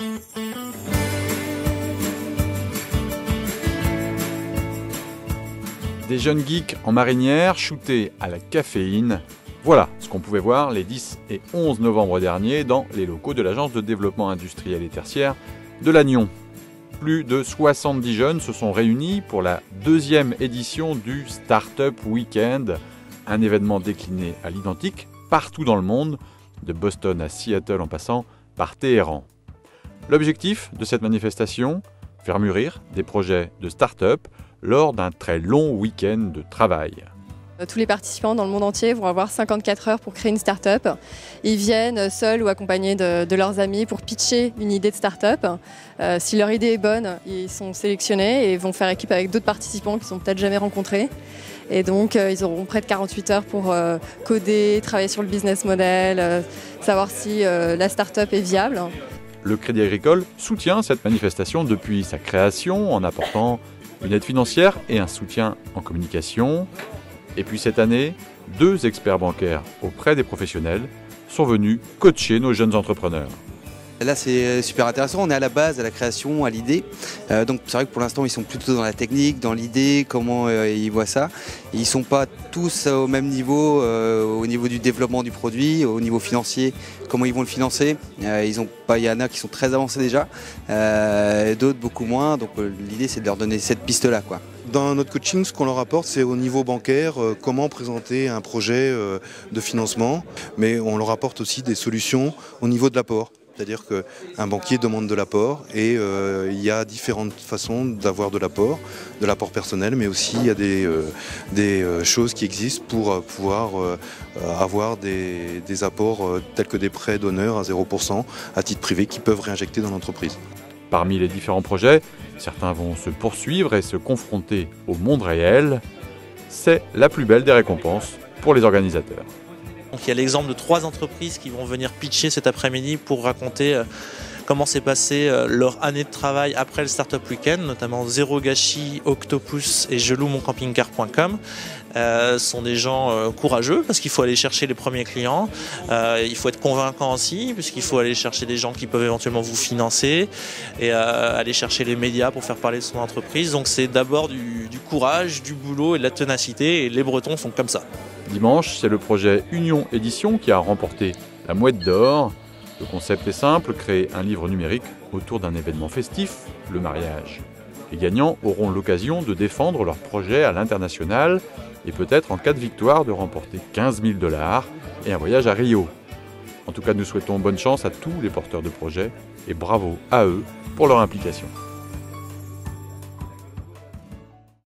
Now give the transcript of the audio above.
Des jeunes geeks en marinière shootés à la caféine. Voilà ce qu'on pouvait voir les 10 et 11 novembre dernier dans les locaux de l'Agence de développement industriel et tertiaire de Lannion. Plus de 70 jeunes se sont réunis pour la deuxième édition du Startup Weekend, un événement décliné à l'identique partout dans le monde, de Boston à Seattle en passant par Téhéran. L'objectif de cette manifestation, faire mûrir des projets de start-up lors d'un très long week-end de travail. Tous les participants dans le monde entier vont avoir 54 heures pour créer une start-up. Ils viennent seuls ou accompagnés de leurs amis pour pitcher une idée de start-up. Si leur idée est bonne, ils sont sélectionnés et vont faire équipe avec d'autres participants qu'ils n'ont peut-être jamais rencontrés. Et donc ils auront près de 48 heures pour coder, travailler sur le business model, savoir si la start-up est viable. Le Crédit Agricole soutient cette manifestation depuis sa création en apportant une aide financière et un soutien en communication. Et puis cette année, 2 experts bancaires auprès des professionnels sont venus coacher nos jeunes entrepreneurs. Là c'est super intéressant, on est à la base, à la création, à l'idée. Donc c'est vrai que pour l'instant ils sont plutôt dans la technique, dans l'idée, comment ils voient ça. Ils ne sont pas tous au même niveau, au niveau du développement du produit, au niveau financier, comment ils vont le financer. Il y en a qui sont très avancés déjà, d'autres beaucoup moins. Donc l'idée c'est de leur donner cette piste-là, quoi. Dans notre coaching, ce qu'on leur apporte, c'est au niveau bancaire, comment présenter un projet de financement, mais on leur apporte aussi des solutions au niveau de l'apport. C'est-à-dire qu'un banquier demande de l'apport et il y a différentes façons d'avoir de l'apport personnel, mais aussi il y a des choses qui existent pour pouvoir avoir des apports tels que des prêts d'honneur à 0% à titre privé qui peuvent réinjecter dans l'entreprise. Parmi les différents projets, certains vont se poursuivre et se confronter au monde réel. C'est la plus belle des récompenses pour les organisateurs. Donc il y a l'exemple de 3 entreprises qui vont venir pitcher cet après-midi pour raconter comment s'est passée leur année de travail après le Startup Weekend, notamment Zéro Gâchis, Octopus et jeloumoncampingcar.com. Sont des gens courageux parce qu'il faut aller chercher les premiers clients, il faut être convaincant aussi puisqu'il faut aller chercher des gens qui peuvent éventuellement vous financer et aller chercher les médias pour faire parler de son entreprise. Donc c'est d'abord du courage, du boulot et de la ténacité et les Bretons sont comme ça. Dimanche, c'est le projet Union Édition qui a remporté la Mouette d'Or. Le concept est simple, créer un livre numérique autour d'un événement festif, le mariage. Les gagnants auront l'occasion de défendre leur projet à l'international et peut-être en cas de victoire de remporter 15 000 $ et un voyage à Rio. En tout cas, nous souhaitons bonne chance à tous les porteurs de projets et bravo à eux pour leur implication.